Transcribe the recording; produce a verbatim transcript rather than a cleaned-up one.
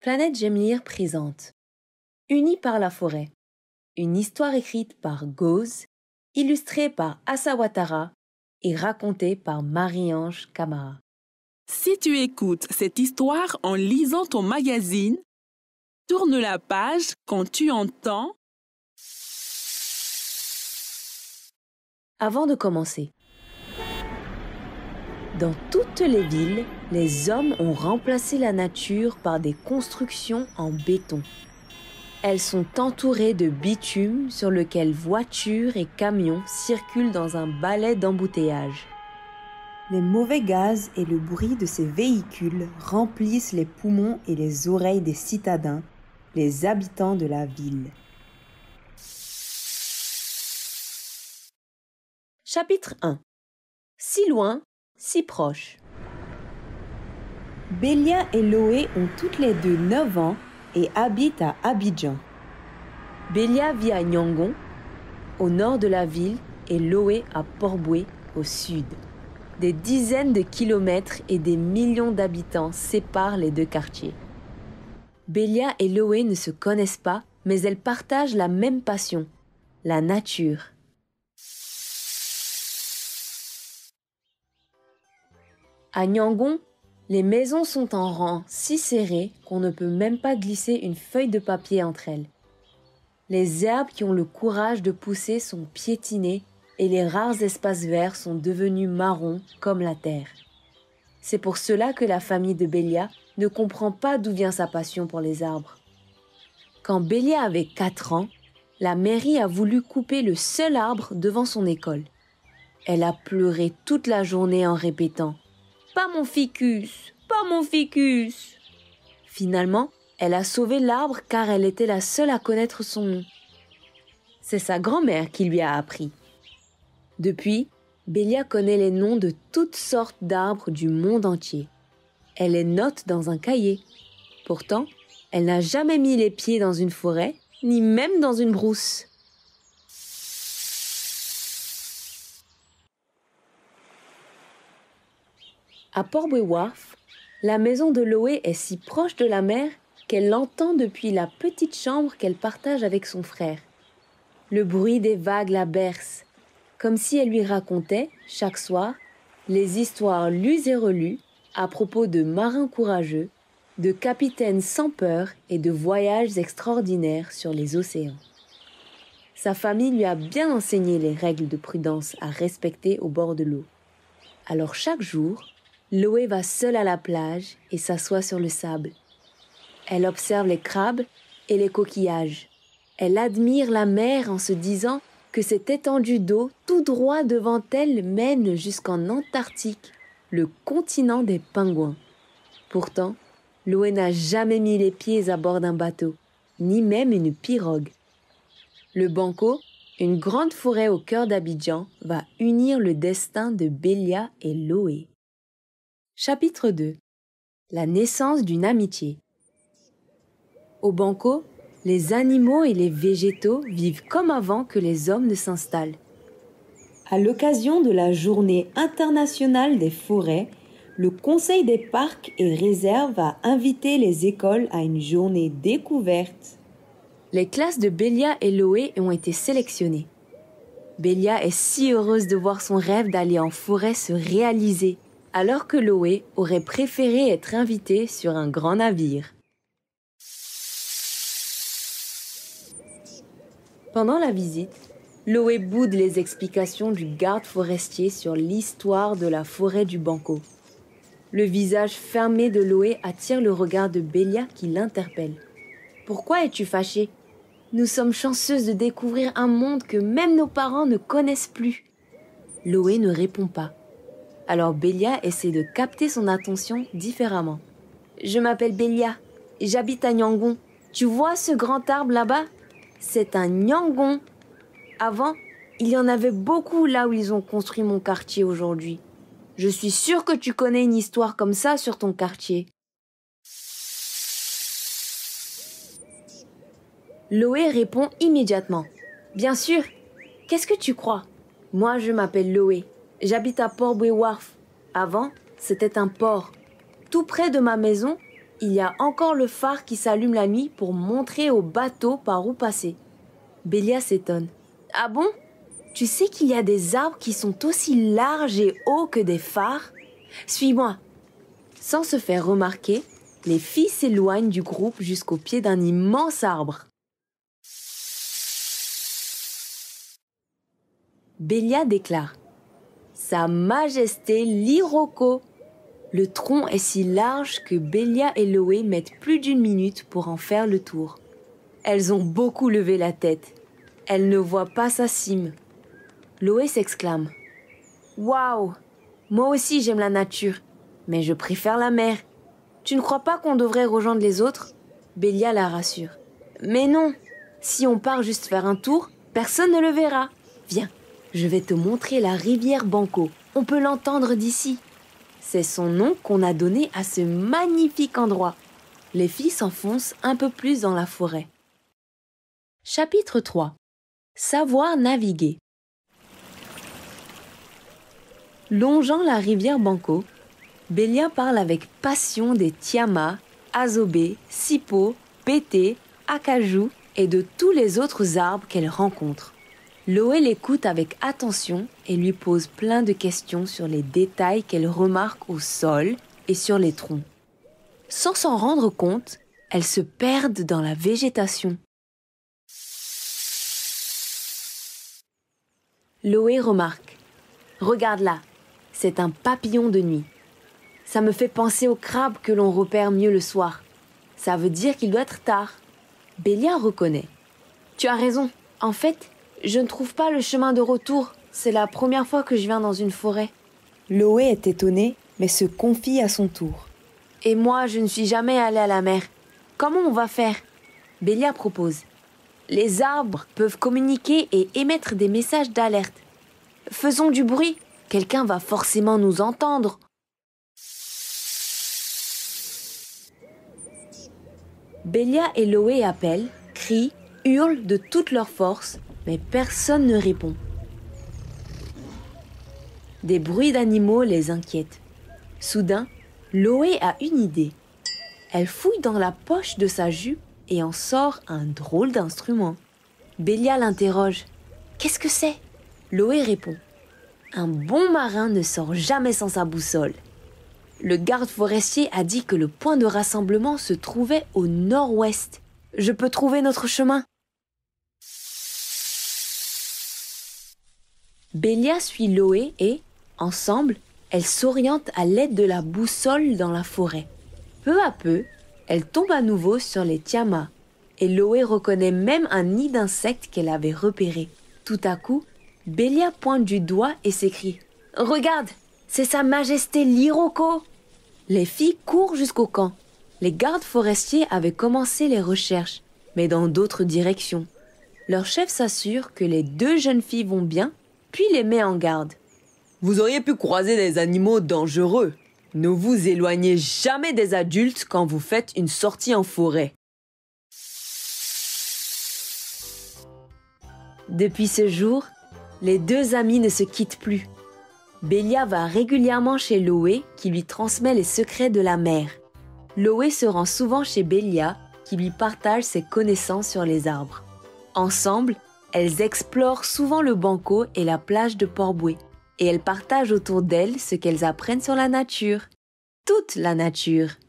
Planète Gemlir présente Unis par la forêt, une histoire écrite par Goz, illustrée par Assa Ouattara et racontée par Marie-Ange Camara. Si tu écoutes cette histoire en lisant ton magazine, tourne la page quand tu entends. Avant de commencer, dans toutes les villes, les hommes ont remplacé la nature par des constructions en béton. Elles sont entourées de bitume sur lequel voitures et camions circulent dans un balai d'embouteillage. Les mauvais gaz et le bruit de ces véhicules remplissent les poumons et les oreilles des citadins, les habitants de la ville. Chapitre un. Si loin, si proche. Bélia et Loé ont toutes les deux neuf ans et habitent à Abidjan. Bélia vit à Yangon, au nord de la ville, et Loé à Port-Boué, au sud. Des dizaines de kilomètres et des millions d'habitants séparent les deux quartiers. Bélia et Loé ne se connaissent pas, mais elles partagent la même passion, la nature. À Yangon, les maisons sont en rang si serrés qu'on ne peut même pas glisser une feuille de papier entre elles. Les herbes qui ont le courage de pousser sont piétinées et les rares espaces verts sont devenus marrons comme la terre. C'est pour cela que la famille de Bélia ne comprend pas d'où vient sa passion pour les arbres. Quand Bélia avait quatre ans, la mairie a voulu couper le seul arbre devant son école. Elle a pleuré toute la journée en répétant « Pas mon ficus, pas mon ficus !» Finalement, elle a sauvé l'arbre car elle était la seule à connaître son nom. C'est sa grand-mère qui lui a appris. Depuis, Bélia connaît les noms de toutes sortes d'arbres du monde entier. Elle les note dans un cahier. Pourtant, elle n'a jamais mis les pieds dans une forêt, ni même dans une brousse. À Port-Boué Wharf, la maison de Loé est si proche de la mer qu'elle l'entend depuis la petite chambre qu'elle partage avec son frère. Le bruit des vagues la berce, comme si elle lui racontait, chaque soir, les histoires lues et relues à propos de marins courageux, de capitaines sans peur et de voyages extraordinaires sur les océans. Sa famille lui a bien enseigné les règles de prudence à respecter au bord de l'eau. Alors chaque jour, Loé va seule à la plage et s'assoit sur le sable. Elle observe les crabes et les coquillages. Elle admire la mer en se disant que cette étendue d'eau tout droit devant elle mène jusqu'en Antarctique, le continent des pingouins. Pourtant, Loé n'a jamais mis les pieds à bord d'un bateau, ni même une pirogue. Le Banco, une grande forêt au cœur d'Abidjan, va unir le destin de Bélia et Loé. Chapitre deux. La naissance d'une amitié. Au Banco, les animaux et les végétaux vivent comme avant que les hommes ne s'installent. À l'occasion de la Journée internationale des forêts, le Conseil des parcs et réserves a invité les écoles à une journée découverte. Les classes de Bélia et Loé ont été sélectionnées. Bélia est si heureuse de voir son rêve d'aller en forêt se réaliser, alors que Loé aurait préféré être invitée sur un grand navire. Pendant la visite, Loé boude les explications du garde forestier sur l'histoire de la forêt du Banco. Le visage fermé de Loé attire le regard de Bélia qui l'interpelle. « Pourquoi es-tu fâchée ? Nous sommes chanceuses de découvrir un monde que même nos parents ne connaissent plus. » Loé ne répond pas. Alors Bélia essaie de capter son attention différemment. « Je m'appelle Bélia et j'habite à Yangon. Tu vois ce grand arbre là-bas ? C'est un Yangon. Avant, il y en avait beaucoup là où ils ont construit mon quartier aujourd'hui. Je suis sûre que tu connais une histoire comme ça sur ton quartier. » Loé répond immédiatement. « Bien sûr. Qu'est-ce que tu crois ? Moi, je m'appelle Loé. J'habite à Port-Boué Wharf. Avant, c'était un port. Tout près de ma maison, il y a encore le phare qui s'allume la nuit pour montrer aux bateaux par où passer. Bélia s'étonne. Ah bon? Tu sais qu'il y a des arbres qui sont aussi larges et hauts que des phares? Suis-moi. Sans se faire remarquer, les filles s'éloignent du groupe jusqu'au pied d'un immense arbre. Bélia déclare: Sa Majesté l'Iroko. Le tronc est si large que Bélia et Loé mettent plus d'une minute pour en faire le tour. Elles ont beaucoup levé la tête. Elles ne voient pas sa cime. Loé s'exclame: Waouh! Moi aussi j'aime la nature, mais je préfère la mer. Tu ne crois pas qu'on devrait rejoindre les autres? Bélia la rassure. Mais non, si on part juste faire un tour, personne ne le verra. Viens, je vais te montrer la rivière Banco. On peut l'entendre d'ici. C'est son nom qu'on a donné à ce magnifique endroit. Les filles s'enfoncent un peu plus dans la forêt. Chapitre trois. Savoir naviguer. Longeant la rivière Banco, Bélia parle avec passion des tiamas, azobés, sipos, pétés, acajou et de tous les autres arbres qu'elle rencontre. Loé l'écoute avec attention et lui pose plein de questions sur les détails qu'elle remarque au sol et sur les troncs. Sans s'en rendre compte, elles se perdent dans la végétation. Loé remarque: Regarde là, c'est un papillon de nuit. Ça me fait penser aux crabes que l'on repère mieux le soir. Ça veut dire qu'il doit être tard. Bélia reconnaît: Tu as raison, en fait, je ne trouve pas le chemin de retour. C'est la première fois que je viens dans une forêt. Loé est étonnée, mais se confie à son tour. Et moi, je ne suis jamais allée à la mer. Comment on va faire? Bélia propose: Les arbres peuvent communiquer et émettre des messages d'alerte. Faisons du bruit, quelqu'un va forcément nous entendre. Bélia et Loé appellent, crient, hurlent de toute leur force, mais personne ne répond. Des bruits d'animaux les inquiètent. Soudain, Loé a une idée. Elle fouille dans la poche de sa jupe et en sort un drôle d'instrument. Bélia l'interroge: Qu'est-ce que c'est? Loé répond: Un bon marin ne sort jamais sans sa boussole. Le garde forestier a dit que le point de rassemblement se trouvait au nord-ouest. Je peux trouver notre chemin. Bélia suit Loé et, ensemble, elles s'orientent à l'aide de la boussole dans la forêt. Peu à peu, elles tombent à nouveau sur les tiamas, et Loé reconnaît même un nid d'insectes qu'elle avait repéré. Tout à coup, Bélia pointe du doigt et s'écrie: Regarde, c'est Sa Majesté l'Iroko! Les filles courent jusqu'au camp. Les gardes forestiers avaient commencé les recherches, mais dans d'autres directions. Leur chef s'assure que les deux jeunes filles vont bien, puis les met en garde. Vous auriez pu croiser des animaux dangereux. Ne vous éloignez jamais des adultes quand vous faites une sortie en forêt. Depuis ce jour, les deux amies ne se quittent plus. Bélia va régulièrement chez Loé qui lui transmet les secrets de la mer. Loé se rend souvent chez Bélia qui lui partage ses connaissances sur les arbres. Ensemble, elles explorent souvent le Banco et la plage de Port-Bouët et elles partagent autour d'elles ce qu'elles apprennent sur la nature. Toute la nature.